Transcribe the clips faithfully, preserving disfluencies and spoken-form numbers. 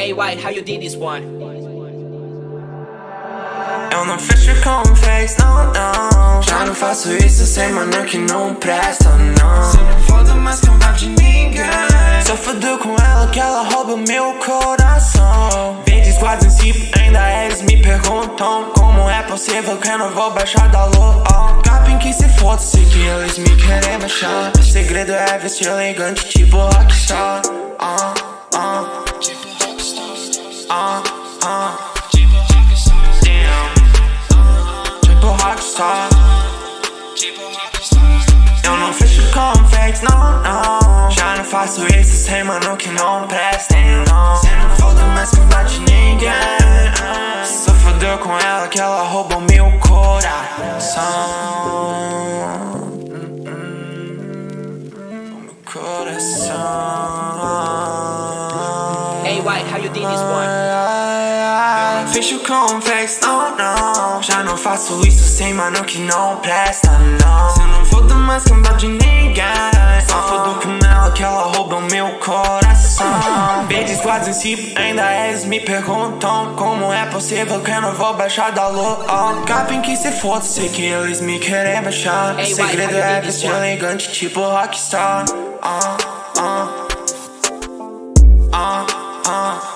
Hey White, how you did this one? Eu não fecho com flex, não, não. Já não faço isso sem mano que não presta, não. Cê não foda mais que um rap de ninguém. Só fodo com ela que ela rouba meu coração. Vídeos quase em si, ainda eles me perguntam como é possível que eu não vou baixar da lua. Capim que se foda, sei que eles me querem baixar. O segredo é vestir elegante tipo rockstar. uh, uh. Tipo rockstar. uh, uh. Rockstar. Eu não fecho com fakes, não, não. Já não faço isso sem mano que não presta, não. Cê não foda mais que não de ninguém. Só fodeu com ela que ela roubou meu coração. O meu coração. Hey White, how you did this one? Eu não fecho com fakes, não, não. Já não faço isso sem mano que não presta, não. Cê não foda mais que um de ninguém. Só fodo com ela que ela rouba o meu coração. Vídeos quase em si, ainda eles me perguntam como é possível que eu não vou baixar da lua. Capim que se foda, sei que eles me querem baixar. O segredo é vestir elegante tipo rockstar. uh, uh. Uh, uh.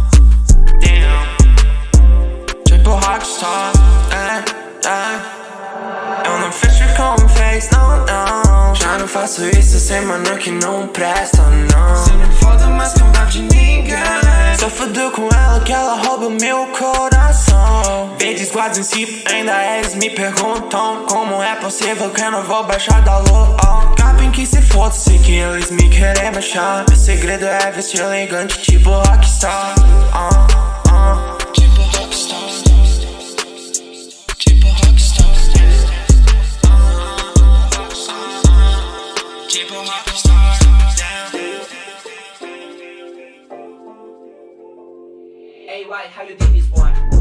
Rockstar, é, é. Eu não fecho com face, não, não. Já não faço isso sem mano que não presta, não. Cê não foda mais que um rap de ninguém. Só fodo com ela que ela rouba meu coração. Vídeos quase em si, ainda eles me perguntam como é possível que eu não vou baixar da lua. Capim que se foda, sei que eles me querem baixar. O segredo é vestir elegante tipo rockstar. uh, uh. Hey White, how you did this one?